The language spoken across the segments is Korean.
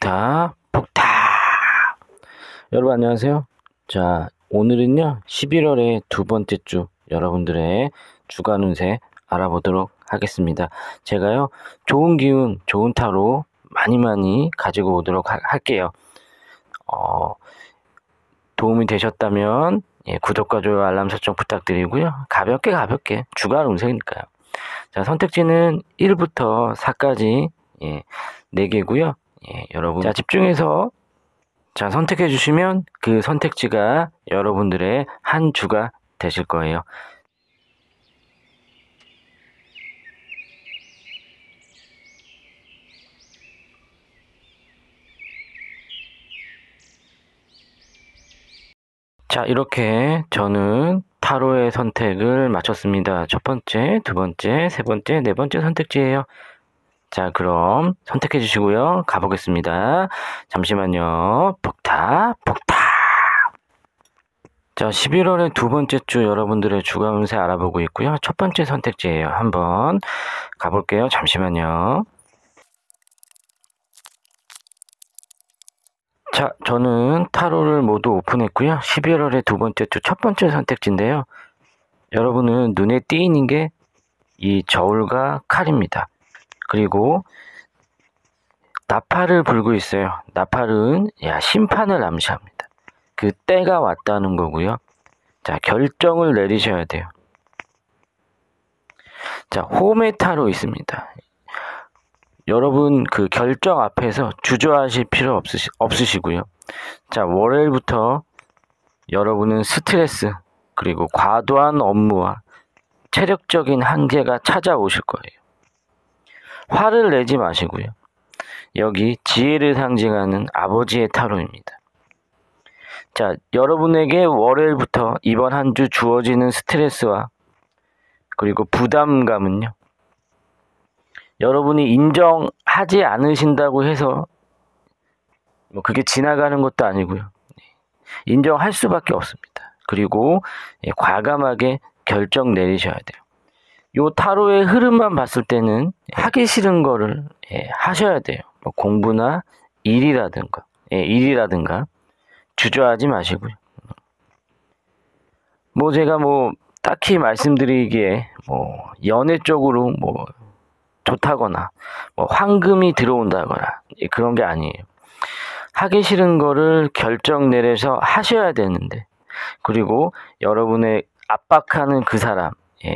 폭타 폭타. 여러분 안녕하세요. 자, 오늘은요 11월의 두 번째 주 여러분들의 주간 운세 알아보도록 하겠습니다. 제가요 좋은 기운, 좋은 타로 많이 가지고 오도록 할게요. 도움이 되셨다면 구독과 좋아요, 알람 설정 부탁드리고요. 가볍게 주간 운세니까요. 자, 선택지는 1부터 4까지 4개고요. 여러분 자, 집중해서 자, 선택해 주시면 그 선택지가 여러분들의 한 주가 되실 거예요. 자, 이렇게 저는 타로의 선택을 마쳤습니다. 첫 번째, 두 번째, 세 번째, 네 번째 선택지예요. 자, 그럼 선택해 주시고요. 가보겠습니다. 잠시만요. 폭타. 자, 11월의 두 번째 주 여러분들의 주간 운세 알아보고 있고요. 첫 번째 선택지예요. 한번 가볼게요. 잠시만요. 자, 저는 타로를 모두 오픈했고요. 11월의 두 번째 주 첫 번째 선택지인데요. 여러분은 눈에 띄는 게 이 저울과 칼입니다. 그리고 나팔을 불고 있어요. 나팔은 심판을 암시합니다. 그 때가 왔다는 거고요. 자, 결정을 내리셔야 돼요. 자, 홈의 타로 있습니다. 여러분 그 결정 앞에서 주저하실 필요 없으시고요. 자, 월요일부터 여러분은 스트레스 그리고 과도한 업무와 체력적인 한계가 찾아오실 거예요. 화를 내지 마시고요. 여기 지혜를 상징하는 아버지의 타로입니다. 자, 여러분에게 월요일부터 이번 한 주 주어지는 스트레스와 그리고 부담감은요. 여러분이 인정하지 않으신다고 해서 그게 지나가는 것도 아니고요. 인정할 수밖에 없습니다. 그리고 과감하게 결정 내리셔야 돼요. 요 타로의 흐름만 봤을 때는 하기 싫은 거를 하셔야 돼요. 공부나 일이라든가 주저하지 마시고요. 제가 딱히 말씀드리기에 연애 쪽으로 좋다거나 황금이 들어온다거나 그런 게 아니에요. 하기 싫은 거를 결정 내려서 하셔야 되는데, 그리고 여러분의 압박하는 그 사람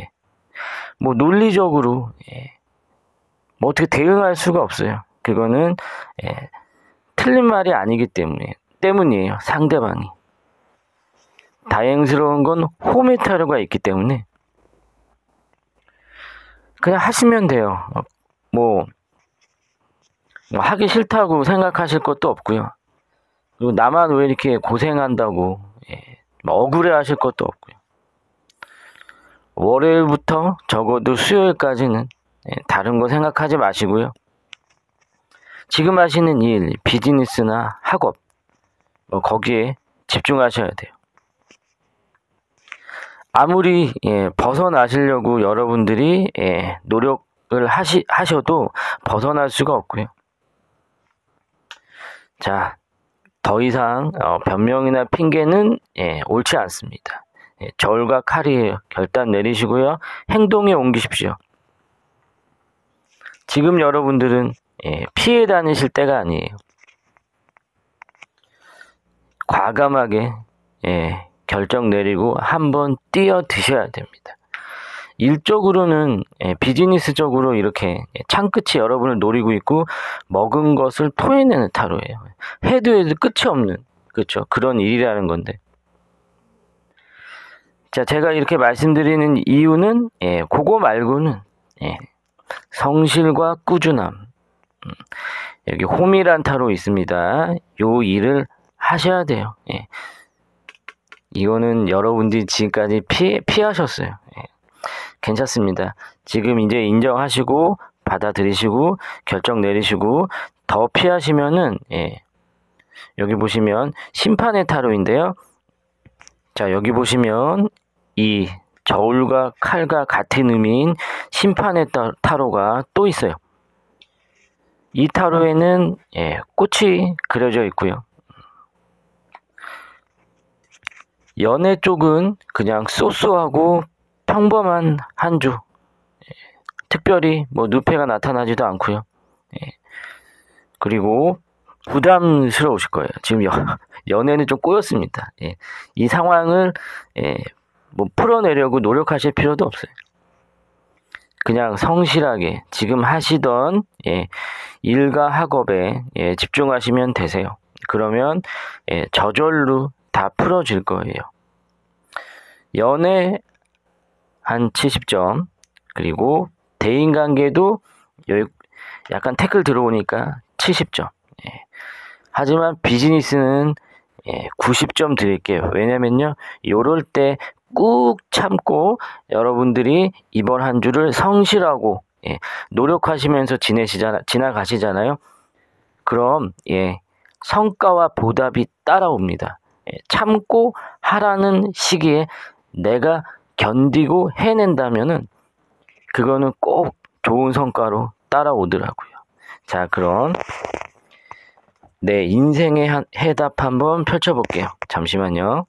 논리적으로 어떻게 대응할 수가 없어요. 그거는 틀린 말이 아니기 때문이에요. 상대방이. 다행스러운 건 홈의 타로가 있기 때문에 그냥 하시면 돼요. 하기 싫다고 생각하실 것도 없고요. 그리고 나만 왜 이렇게 고생한다고 억울해 하실 것도 없고요. 월요일부터 적어도 수요일까지는 다른 거 생각하지 마시고요. 지금 하시는 일, 비즈니스나 학업 거기에 집중하셔야 돼요. 아무리 벗어나시려고 여러분들이 노력을 하셔도 벗어날 수가 없고요. 자, 더 이상 변명이나 핑계는 옳지 않습니다. 저울과 칼이에요. 결단 내리시고요. 행동에 옮기십시오. 지금 여러분들은 피해 다니실 때가 아니에요. 과감하게 결정 내리고 한번 뛰어드셔야 됩니다. 일적으로는 비즈니스적으로 이렇게 창끝이 여러분을 노리고 있고 먹은 것을 토해내는 타로예요. 해도 끝이 없는, 그렇죠? 그런 일이라는 건데. 자, 제가 이렇게 말씀드리는 이유는 그거 말고는 성실과 꾸준함, 여기 홈이란 타로 있습니다. 요 일을 하셔야 돼요. 이거는 여러분들이 지금까지 피하셨어요. 괜찮습니다. 지금 이제 인정하시고 받아들이시고 결정 내리시고 더 피하시면은 여기 보시면 심판의 타로인데요. 자, 여기 보시면 이 저울과 칼과 같은 의미인 심판의 타로가 또 있어요. 이 타로에는 꽃이 그려져 있고요. 연애 쪽은 그냥 소소하고 평범한 한 주. 특별히 뭐 누패가 나타나지도 않고요. 그리고 부담스러우실 거예요. 지금 연애는 좀 꼬였습니다. 이 상황을 뭐 풀어내려고 노력하실 필요도 없어요. 그냥 성실하게 지금 하시던 일과 학업에 집중하시면 되세요. 그러면 저절로 다 풀어질 거예요. 연애 한 70점, 그리고 대인관계도 약간 태클 들어오니까 70점. 하지만 비즈니스는 90점 드릴게요. 왜냐면요, 요럴 때 꾹 참고 여러분들이 이번 한 주를 성실하고 노력하시면서 지나가시잖아요. 그럼 성과와 보답이 따라옵니다. 참고 하라는 시기에 내가 견디고 해낸다면은 그거는 꼭 좋은 성과로 따라오더라고요. 자, 그럼 내 인생의 해답 한번 펼쳐볼게요. 잠시만요.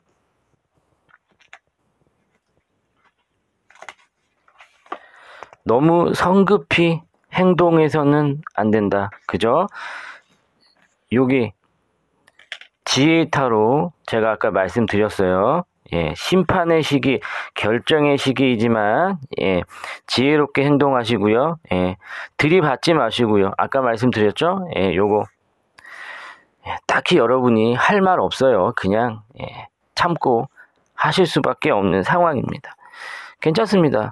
너무 성급히 행동해서는 안 된다. 그죠? 여기 지혜 타로 제가 아까 말씀드렸어요. 심판의 시기, 결정의 시기이지만 지혜롭게 행동하시고요. 들이받지 마시고요. 아까 말씀드렸죠? 요거 딱히 여러분이 할 말 없어요. 그냥 참고 하실 수밖에 없는 상황입니다. 괜찮습니다.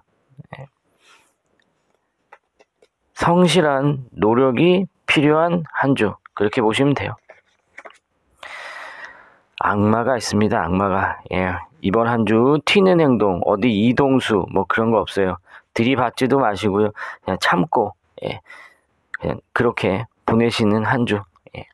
성실한 노력이 필요한 한 주, 그렇게 보시면 돼요. 악마가 있습니다. 악마가. 이번 한 주 튀는 행동, 어디 이동수 뭐 그런 거 없어요. 들이받지도 마시고요. 그냥 참고 그냥 그렇게 보내시는 한 주.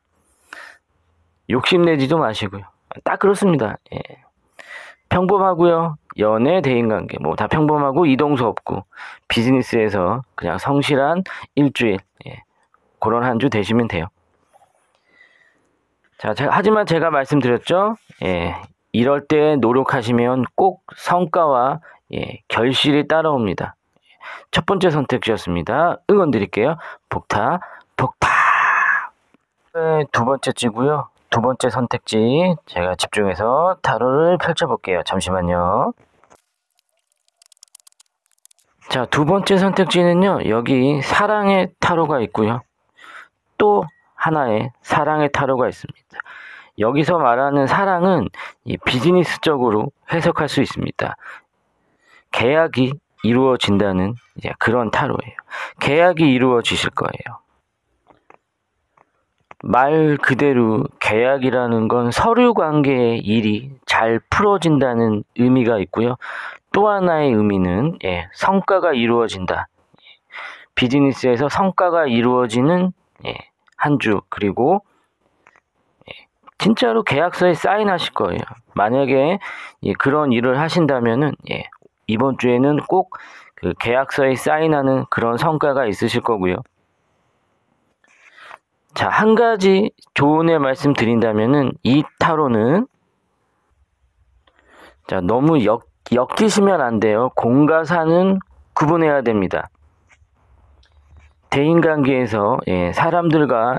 욕심내지도 마시고요. 딱 그렇습니다. 평범하고요. 연애, 대인관계 뭐 다 평범하고 이동수 없고 비즈니스에서 그냥 성실한 일주일, 그런 한 주 되시면 돼요. 자, 하지만 제가 말씀드렸죠. 이럴 때 노력하시면 꼭 성과와 결실이 따라옵니다. 첫 번째 선택지였습니다. 응원 드릴게요. 복타. 두 번째지고요. 두 번째 선택지 제가 집중해서 타로를 펼쳐볼게요. 잠시만요. 자, 두 번째 선택지는요. 여기 사랑의 타로가 있고요. 또 하나의 사랑의 타로가 있습니다. 여기서 말하는 사랑은 비즈니스적으로 해석할 수 있습니다. 계약이 이루어진다는 그런 타로예요. 계약이 이루어지실 거예요. 말 그대로 계약이라는 건 서류 관계의 일이 잘 풀어진다는 의미가 있고요. 또 하나의 의미는 성과가 이루어진다. 비즈니스에서 성과가 이루어지는 한 주, 그리고 진짜로 계약서에 사인하실 거예요. 만약에 그런 일을 하신다면은 이번 주에는 꼭 그 계약서에 사인하는 그런 성과가 있으실 거고요. 자, 한 가지 조언의 말씀 드린다면은 이 타로는 자, 너무 엮이시면 안 돼요. 공과 사는 구분해야 됩니다. 대인관계에서 사람들과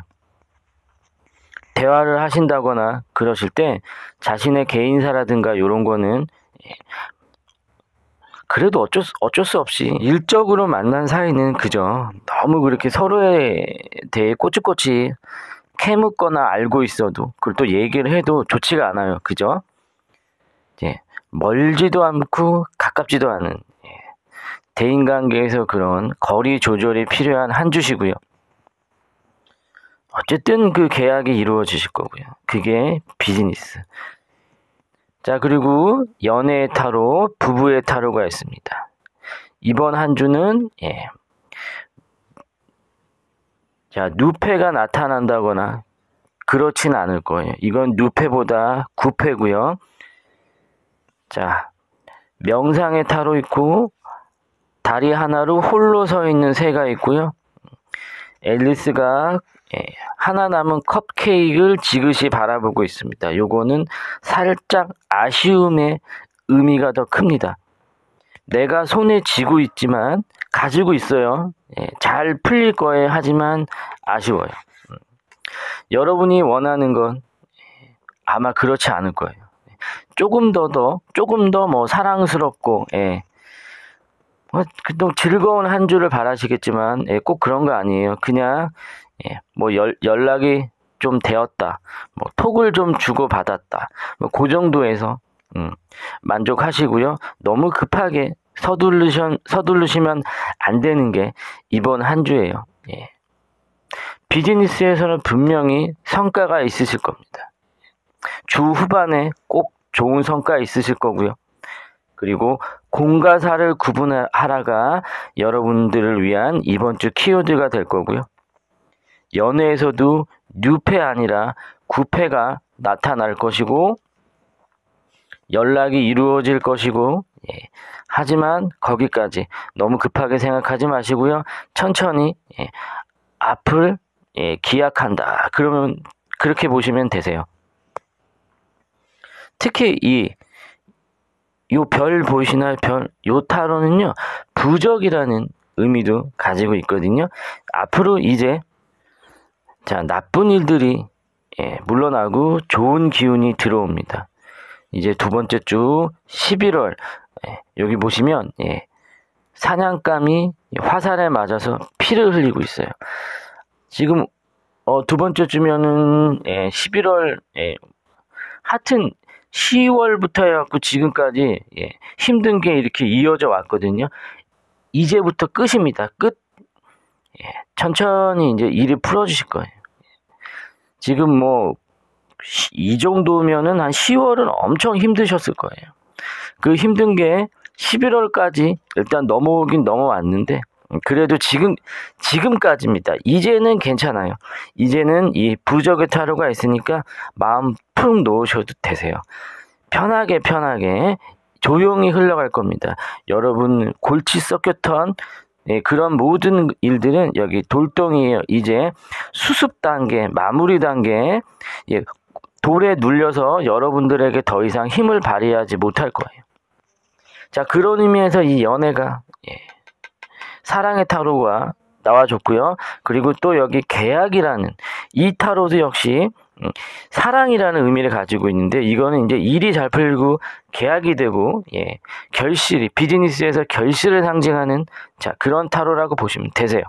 대화를 하신다거나 그러실 때 자신의 개인사라든가 이런 거는 그래도 어쩔 수 없이 일적으로 만난 사이는 그죠. 너무 그렇게 서로에 대해 꼬치꼬치 캐묻거나 알고 있어도 그걸 또 얘기를 해도 좋지가 않아요. 그죠? 멀지도 않고 가깝지도 않은 대인관계에서 그런 거리 조절이 필요한 한 주시고요. 어쨌든 그 계약이 이루어지실 거고요. 그게 비즈니스. 자, 그리고 연애의 타로, 부부의 타로가 있습니다. 이번 한 주는 자, 누패가 나타난다거나 그렇진 않을 거예요. 이건 누패보다 구패고요. 자, 명상의 타로 있고 다리 하나로 홀로 서 있는 새가 있고요. 앨리스가 하나 남은 컵케이크를 지그시 바라보고 있습니다. 요거는 살짝 아쉬움의 의미가 더 큽니다. 내가 손에 쥐고 있지만 가지고 있어요. 잘 풀릴 거예요. 하지만 아쉬워요. 여러분이 원하는 건 아마 그렇지 않을 거예요. 조금 더 뭐 사랑스럽고 또 즐거운 한 주를 바라시겠지만 꼭 그런 거 아니에요. 그냥 뭐 연락이 좀 되었다, 뭐 톡을 좀 주고 받았다, 뭐 그 정도에서 만족하시고요. 너무 급하게 서두르시면 안 되는 게 이번 한 주예요. 비즈니스에서는 분명히 성과가 있으실 겁니다. 주 후반에 꼭 좋은 성과 있으실 거고요. 그리고 공과 사를 구분하라가 여러분들을 위한 이번 주 키워드가 될 거고요. 연애에서도 뉴패 아니라 구패가 나타날 것이고 연락이 이루어질 것이고 하지만 거기까지 너무 급하게 생각하지 마시고요. 천천히 앞을 기약한다. 그러면 그렇게 보시면 되세요. 특히 요 별 보이시나요? 요 타로는요, 부적이라는 의미도 가지고 있거든요. 앞으로 이제 나쁜 일들이 물러나고 좋은 기운이 들어옵니다. 이제 두 번째 주 11월 여기 보시면 사냥감이 화살에 맞아서 피를 흘리고 있어요. 지금 두 번째 주면은 11월 하여튼 10월부터 해갖고 지금까지 힘든 게 이렇게 이어져 왔거든요. 이제부터 끝입니다. 끝. 천천히 이제 일이 풀어주실 거예요. 지금 뭐 이 정도면은 한 10월은 엄청 힘드셨을 거예요. 그 힘든 게 11월까지 일단 넘어오긴 넘어왔는데 그래도 지금까지입니다. 이제는 괜찮아요. 이제는 이 부적의 타로가 있으니까 마음 푹 놓으셔도 되세요. 편하게 조용히 흘러갈 겁니다. 여러분 골치 썩혔던 그런 모든 일들은 여기 돌덩이에요. 이제 수습 단계, 마무리 단계, 돌에 눌려서 여러분들에게 더 이상 힘을 발휘하지 못할 거예요. 자, 그런 의미에서 이 연애가 사랑의 타로가 나와줬고요. 그리고 또 여기 계약이라는 이 타로도 역시 사랑이라는 의미를 가지고 있는데 이거는 이제 일이 잘 풀리고 계약이 되고 결실이 비즈니스에서 결실을 상징하는 그런 타로라고 보시면 되세요.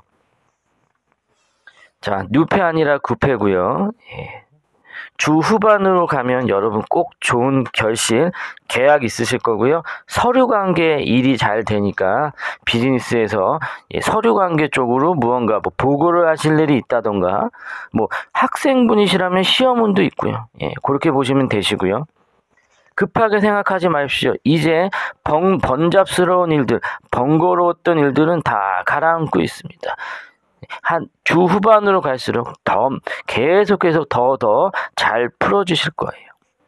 자, 뉴패 아니라 구패고요. 주 후반으로 가면 여러분 꼭 좋은 결실, 계약 있으실 거고요. 서류 관계 일이 잘 되니까 비즈니스에서 서류 관계 쪽으로 무언가 뭐 보고를 하실 일이 있다던가 뭐 학생분이시라면 시험운도 있고요. 그렇게 보시면 되시고요. 급하게 생각하지 마십시오. 이제 번잡스러운 일들, 번거로웠던 일들은 다 가라앉고 있습니다. 한 주 후반으로 갈수록 계속 더 잘 풀어주실 거예요.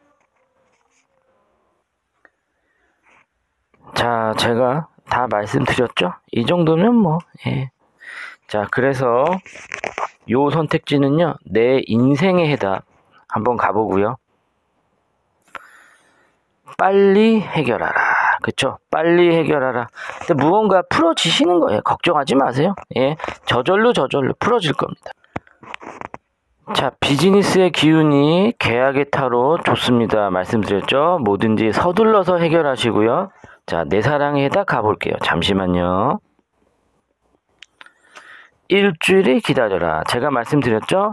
자, 제가 다 말씀드렸죠? 이 정도면 뭐, 자, 그래서 요 선택지는요, 내 인생의 해답 한번 가보고요. 빨리 해결하라. 그쵸? 빨리 해결하라. 근데 무언가 풀어지시는 거예요. 걱정하지 마세요. 저절로 풀어질 겁니다. 자, 비즈니스의 기운이 계약의 타로 좋습니다. 말씀드렸죠? 뭐든지 서둘러서 해결하시고요. 자, 내 사랑의 해답 가볼게요. 잠시만요. 일주일을 기다려라. 제가 말씀드렸죠?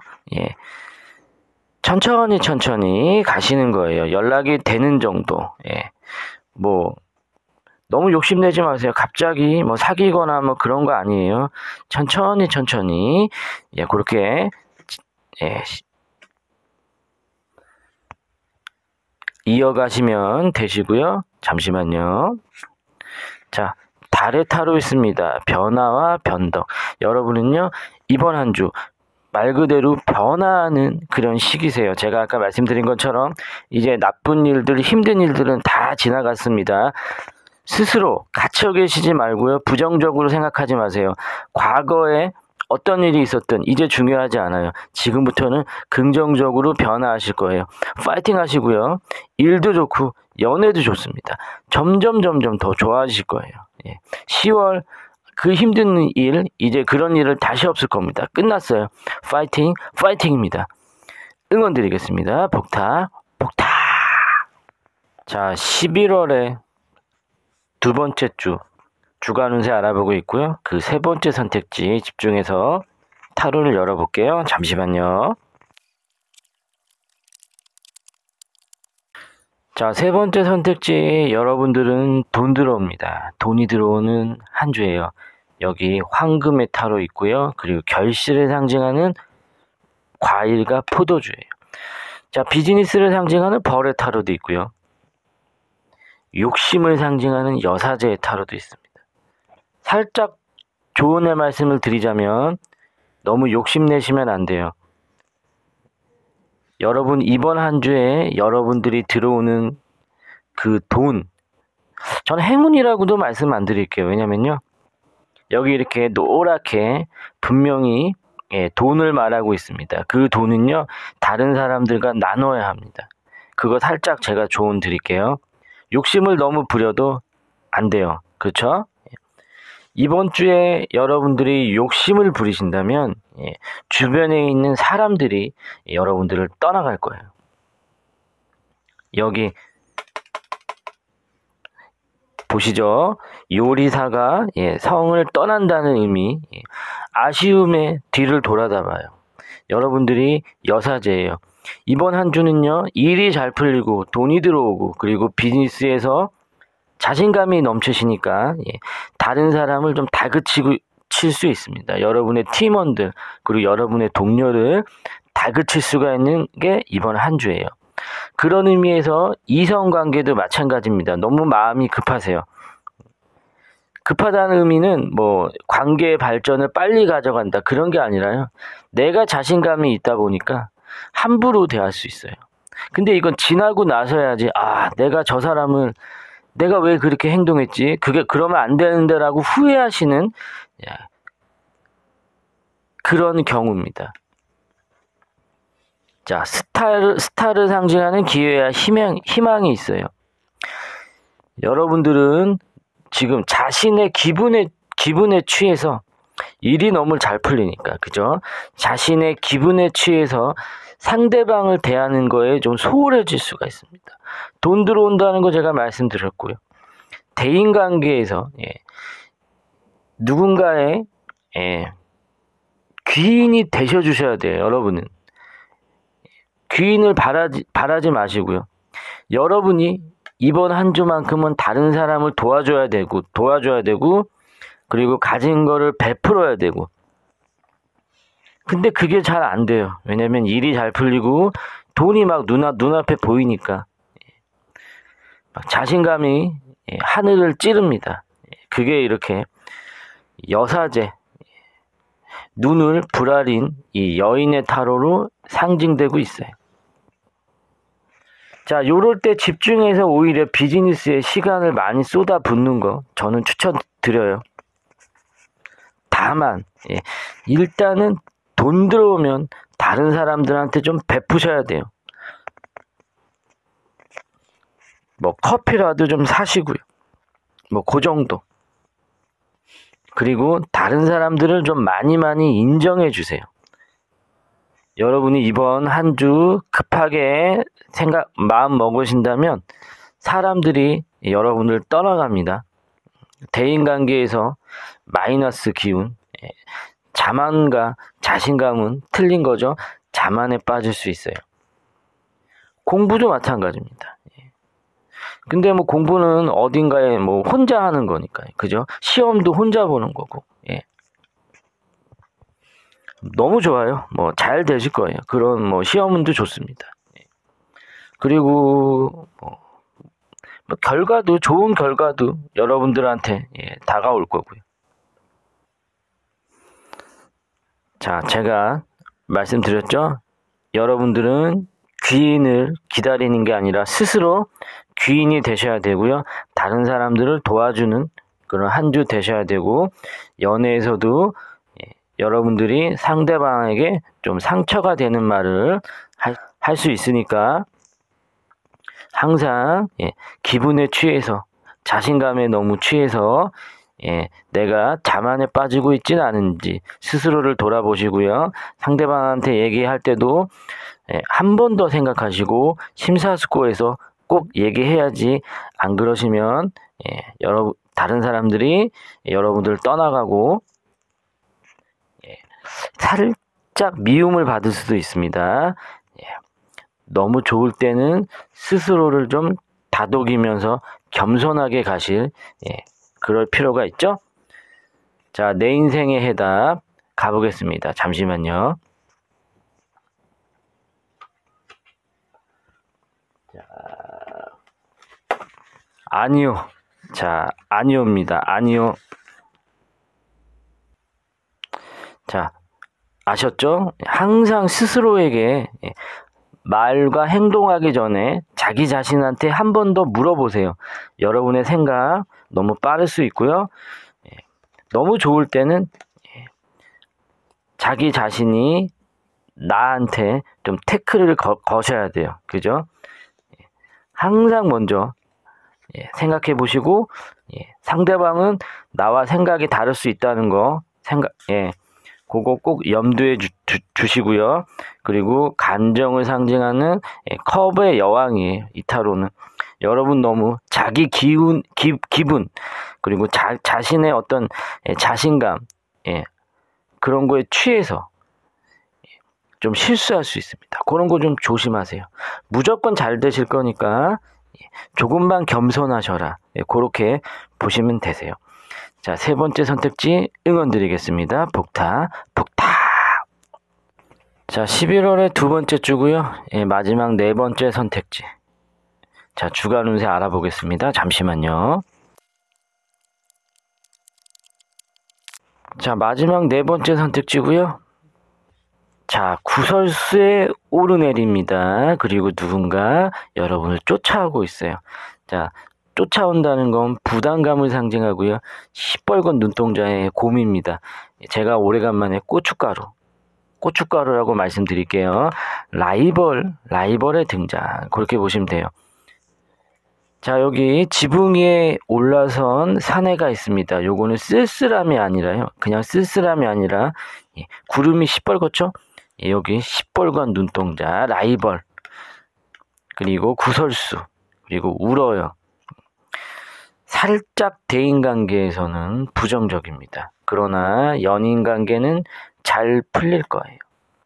천천히 가시는 거예요. 연락이 되는 정도. 뭐 너무 욕심내지 마세요. 갑자기 뭐 사귀거나 뭐 그런 거 아니에요. 천천히 그렇게 이어가시면 되시고요. 잠시만요. 자, 달의 타로 있습니다. 변화와 변덕. 여러분은요, 이번 한 주 말 그대로 변화하는 그런 시기세요. 제가 아까 말씀드린 것처럼 이제 나쁜 일들, 힘든 일들은 다 지나갔습니다. 스스로 갇혀 계시지 말고요. 부정적으로 생각하지 마세요. 과거에 어떤 일이 있었든 이제 중요하지 않아요. 지금부터는 긍정적으로 변화하실 거예요. 파이팅 하시고요. 일도 좋고 연애도 좋습니다. 점점 더 좋아지실 거예요. 예. 10월 그 힘든 일, 이제 그런 일을 다시 없을 겁니다. 끝났어요. 파이팅, 파이팅입니다. 응원 드리겠습니다. 복타, 복타. 자, 11월에 두 번째 주 주간 운세 알아보고 있고요. 그 세 번째 선택지 집중해서 타로를 열어볼게요. 잠시만요. 자, 세 번째 선택지 여러분들은 돈 들어옵니다. 돈이 들어오는 한 주예요. 여기 황금의 타로 있고요. 그리고 결실을 상징하는 과일과 포도주예요. 자, 비즈니스를 상징하는 벌의 타로도 있고요. 욕심을 상징하는 여사제의 타로도 있습니다. 살짝 조언의 말씀을 드리자면 너무 욕심내시면 안 돼요. 여러분 이번 한 주에 여러분들이 들어오는 그 돈, 저는 행운이라고도 말씀 안 드릴게요. 왜냐면요. 여기 이렇게 노랗게 분명히 돈을 말하고 있습니다. 그 돈은요. 다른 사람들과 나눠야 합니다. 그거 살짝 제가 조언 드릴게요. 욕심을 너무 부려도 안 돼요. 그렇죠? 이번 주에 여러분들이 욕심을 부리신다면 주변에 있는 사람들이 여러분들을 떠나갈 거예요. 여기 보시죠. 요리사가 성을 떠난다는 의미, 아쉬움에 뒤를 돌아다 봐요. 여러분들이 여사제예요. 이번 한 주는요. 일이 잘 풀리고 돈이 들어오고 그리고 비즈니스에서 자신감이 넘치시니까 다른 사람을 좀 다그치고 칠 수 있습니다. 여러분의 팀원들 그리고 여러분의 동료를 다그칠 수가 있는 게 이번 한 주예요. 그런 의미에서 이성관계도 마찬가지입니다. 너무 마음이 급하세요. 급하다는 의미는 뭐 관계의 발전을 빨리 가져간다 그런 게 아니라요. 내가 자신감이 있다 보니까 함부로 대할 수 있어요. 근데 이건 지나고 나서야지 내가 저 사람을 내가 왜 그렇게 행동했지? 그게 그러면 안 되는데라고 후회하시는 그런 경우입니다. 자, 스타를 상징하는 기회와 희망이 있어요. 여러분들은 지금 자신의 기분에 취해서 일이 너무 잘 풀리니까, 그죠? 자신의 기분에 취해서 상대방을 대하는 거에 좀 소홀해질 수가 있습니다. 돈 들어온다는 거 제가 말씀드렸고요. 대인관계에서 누군가의 귀인이 되셔주셔야 돼요. 여러분은 귀인을 바라지 마시고요. 여러분이 이번 한 주만큼은 다른 사람을 도와줘야 되고 그리고 가진 거를 베풀어야 되고. 근데 그게 잘 안 돼요. 왜냐면 일이 잘 풀리고 돈이 막 눈앞에 보이니까 막 자신감이 하늘을 찌릅니다. 그게 이렇게 여사제, 눈을 부라린 이 여인의 타로로 상징되고 있어요. 자, 요럴 때 집중해서 오히려 비즈니스에 시간을 많이 쏟아붓는 거 저는 추천드려요. 다만 일단은 돈 들어오면 다른 사람들한테 좀 베푸셔야 돼요. 뭐 커피라도 좀 사시고요. 뭐 그 정도. 그리고 다른 사람들을 좀 많이 인정해 주세요. 여러분이 이번 한 주 급하게 마음 먹으신다면 사람들이 여러분을 떠나갑니다. 대인관계에서 마이너스 기운, 자만과 자신감은 틀린 거죠. 자만에 빠질 수 있어요. 공부도 마찬가지입니다. 근데 뭐 공부는 어딘가에 뭐 혼자 하는 거니까요. 그죠? 시험도 혼자 보는 거고. 너무 좋아요. 뭐 잘 되실 거예요. 그런 뭐 시험운도 좋습니다. 그리고 뭐 결과도 좋은 결과도 여러분들한테 다가올 거고요. 자, 제가 말씀드렸죠? 여러분들은 귀인을 기다리는 게 아니라 스스로 귀인이 되셔야 되고요. 다른 사람들을 도와주는 그런 한 주 되셔야 되고, 연애에서도 여러분들이 상대방에게 좀 상처가 되는 말을 할 수 있으니까 항상 기분에 취해서 자신감에 너무 취해서 내가 자만에 빠지고 있지는 않은지 스스로를 돌아보시고요. 상대방한테 얘기할 때도 한 번 더 생각하시고 심사숙고해서 꼭 얘기해야지. 안 그러시면 다른 사람들이 여러분들 떠나가고 살짝 미움을 받을 수도 있습니다. 너무 좋을 때는 스스로를 좀 다독이면서 겸손하게 가실 그럴 필요가 있죠. 자, 내 인생의 해답 가보겠습니다. 잠시만요. 자, 아니요. 자, 아니오입니다. 아니요. 자, 아셨죠? 항상 스스로에게 말과 행동하기 전에 자기 자신한테 한 번 더 물어보세요. 여러분의 생각 너무 빠를 수 있고요. 너무 좋을 때는 자기 자신이 나한테 좀 태클을 거셔야 돼요. 그죠? 항상 먼저 생각해 보시고 상대방은 나와 생각이 다를 수 있다는 거 그거 꼭 염두에 주시고요. 그리고 감정을 상징하는 커브의 여왕이에요. 이 타로는. 여러분 너무 자기 기분 그리고 자신의 어떤 자신감 그런 거에 취해서 좀 실수할 수 있습니다. 그런 거 좀 조심하세요. 무조건 잘 되실 거니까 조금만 겸손하셔라. 그렇게 보시면 되세요. 자, 세 번째 선택지 응원 드리겠습니다. 복타. 자, 11월의 두 번째 주고요. 마지막 네 번째 선택지. 자, 주간 운세 알아보겠습니다. 잠시만요. 자, 마지막 네 번째 선택지고요. 자, 구설수의 오르내리입니다. 그리고 누군가 여러분을 쫓아오고 있어요. 자, 쫓아온다는 건 부담감을 상징하고요. 시뻘건 눈동자의 곰입니다. 제가 오래간만에 고춧가루라고 말씀드릴게요. 라이벌의 등장. 그렇게 보시면 돼요. 자, 여기 지붕 위에 올라선 사내가 있습니다. 요거는 쓸쓸함이 아니라요. 그냥 쓸쓸함이 아니라 구름이 시뻘겋죠? 여기 시뻘건 눈동자, 라이벌, 그리고 구설수, 그리고 울어요. 살짝 대인관계에서는 부정적입니다. 그러나 연인관계는 잘 풀릴 거예요.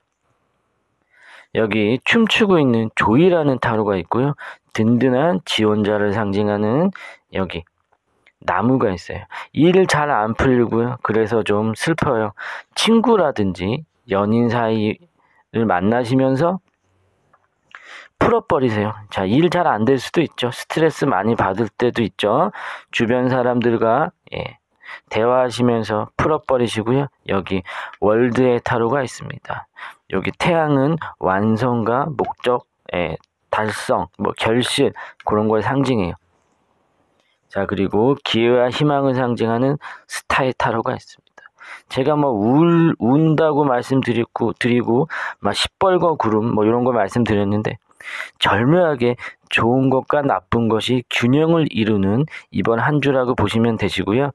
여기 춤추고 있는 조이라는 타로가 있고요. 든든한 지원자를 상징하는 여기 나무가 있어요. 일 잘 안 풀리고요. 그래서 좀 슬퍼요. 친구라든지 연인 사이를 만나시면서 풀어버리세요. 자, 일 잘 안 될 수도 있죠. 스트레스 많이 받을 때도 있죠. 주변 사람들과 대화하시면서 풀어버리시고요. 여기 월드의 타로가 있습니다. 여기 태양은 완성과 목적, 달성, 결실 그런 걸 상징해요. 자, 그리고 기회와 희망을 상징하는 스타의 타로가 있습니다. 제가 운다고 말씀드리고 막 시뻘건 구름 이런 거 말씀드렸는데 절묘하게 좋은 것과 나쁜 것이 균형을 이루는 이번 한 주라고 보시면 되시고요.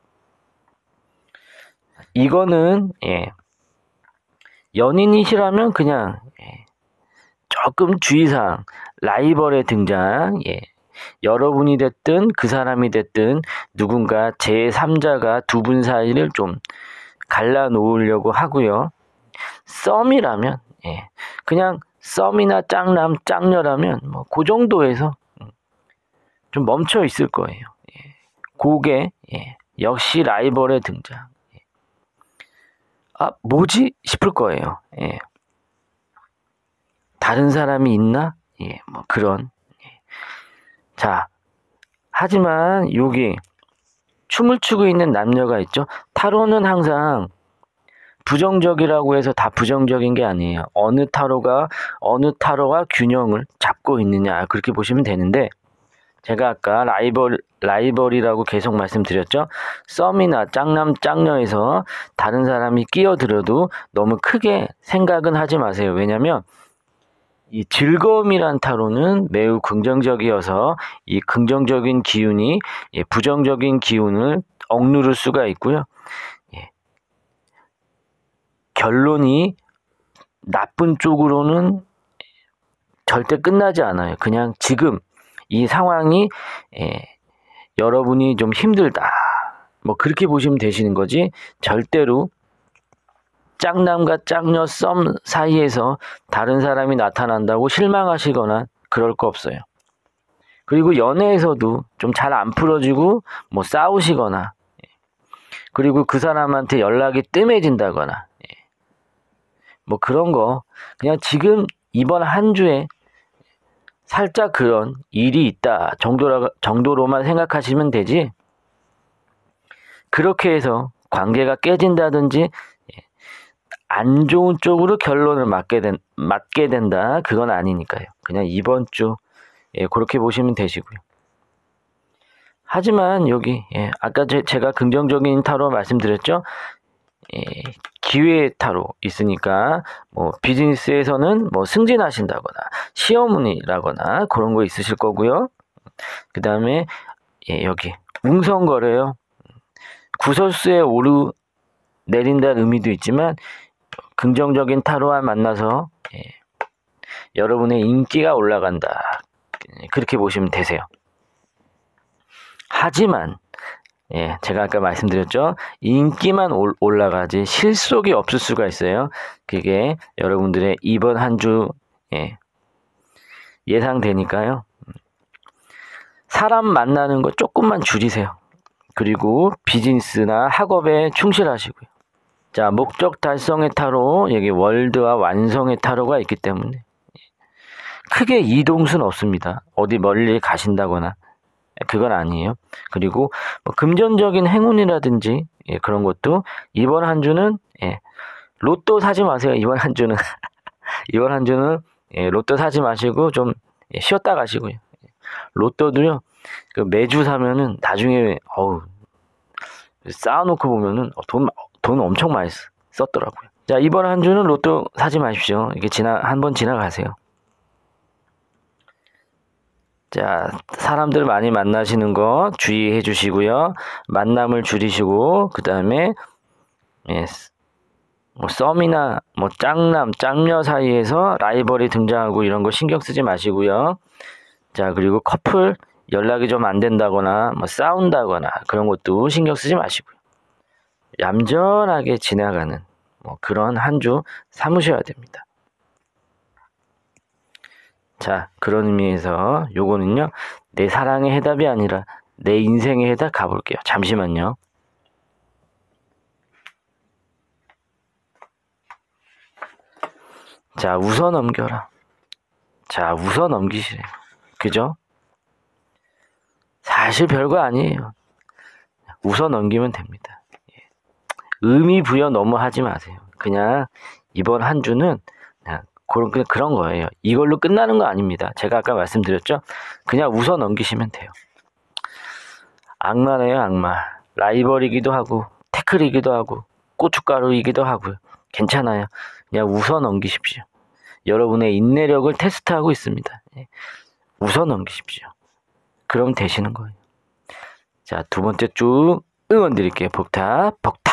이거는 연인이시라면 그냥 조금 주의사항, 라이벌의 등장, 여러분이 됐든 그 사람이 됐든 누군가 제3자가 두 분 사이를 좀 갈라놓으려고 하고요. 썸이라면 그냥 썸이나 짝녀라면 그 정도에서 좀 멈춰 있을 거예요. 그게 역시 라이벌의 등장. 아, 뭐지? 싶을 거예요. 다른 사람이 있나? 그런. 자, 하지만 여기 춤을 추고 있는 남녀가 있죠. 타로는 항상 부정적이라고 해서 다 부정적인 게 아니에요. 어느 타로와 균형을 잡고 있느냐 그렇게 보시면 되는데 제가 아까 라이벌이라고 계속 말씀드렸죠. 썸이나 짝남 짝녀에서 다른 사람이 끼어들어도 너무 크게 생각은 하지 마세요. 왜냐면 이 즐거움이란 타로는 매우 긍정적이어서 이 긍정적인 기운이 부정적인 기운을 억누를 수가 있고요. 결론이 나쁜 쪽으로는 절대 끝나지 않아요. 그냥 지금 이 상황이 여러분이 좀 힘들다. 뭐 그렇게 보시면 되시는 거지. 절대로 짝남과 짝녀 썸 사이에서 다른 사람이 나타난다고 실망하시거나 그럴 거 없어요. 그리고 연애에서도 좀 잘 안 풀어지고 뭐 싸우시거나 그리고 그 사람한테 연락이 뜸해진다거나 뭐 그런 거 그냥 지금 이번 한 주에 살짝 그런 일이 있다 정도로만 생각하시면 되지, 그렇게 해서 관계가 깨진다든지 안 좋은 쪽으로 결론을 맞게 된다, 그건 아니니까요. 그냥 이번 주 그렇게 보시면 되시고요. 하지만 여기 아까 제가 긍정적인 타로 말씀드렸죠. 기회 타로 있으니까 뭐 비즈니스에서는 뭐 승진하신다거나 시어머니라거나 그런 거 있으실 거고요. 그 다음에 여기 웅성거려요. 구설수에 오르 내린다는 의미도 있지만 긍정적인 타로와 만나서 여러분의 인기가 올라간다, 그렇게 보시면 되세요. 하지만 제가 아까 말씀드렸죠. 인기만 올라가지 실속이 없을 수가 있어요. 그게 여러분들의 이번 한 주 예상되니까요. 사람 만나는 거 조금만 줄이세요. 그리고 비즈니스나 학업에 충실하시고요. 자, 목적 달성의 타로, 여기 월드와 완성의 타로가 있기 때문에 크게 이동수는 없습니다. 어디 멀리 가신다거나 그건 아니에요. 그리고 뭐 금전적인 행운이라든지 그런 것도 이번 한 주는 로또 사지 마세요. 이번 한 주는 이번 한 주는 로또 사지 마시고 좀 쉬었다 가시고요. 로또도요, 그 매주 사면은 나중에 쌓아놓고 보면은 돈 엄청 많이 썼더라고요. 자, 이번 한 주는 로또 사지 마십시오. 이게 한번 지나가세요. 자, 사람들 많이 만나시는 거 주의해 주시고요. 만남을 줄이시고, 그 다음에 뭐 썸이나 뭐 짝남, 짝녀 사이에서 라이벌이 등장하고 이런 거 신경 쓰지 마시고요. 자, 그리고 커플 연락이 좀 안 된다거나 뭐 싸운다거나 그런 것도 신경 쓰지 마시고요. 얌전하게 지나가는 뭐 그런 한 주 삼으셔야 됩니다. 자, 그런 의미에서 요거는요, 내 사랑의 해답이 아니라 내 인생의 해답 가볼게요. 잠시만요. 자, 웃어 넘겨라. 자, 웃어 넘기시래요. 그죠? 사실 별거 아니에요. 웃어 넘기면 됩니다. 의미 부여 너무 하지 마세요. 그냥 이번 한 주는 그런 거예요. 이걸로 끝나는 거 아닙니다. 제가 아까 말씀드렸죠? 그냥 웃어 넘기시면 돼요. 악마네요, 악마. 라이벌이기도 하고, 태클이기도 하고, 고춧가루이기도 하고요. 괜찮아요. 그냥 웃어 넘기십시오. 여러분의 인내력을 테스트하고 있습니다. 웃어 넘기십시오. 그럼 되시는 거예요. 자, 두 번째 주 응원 드릴게요. 복탑.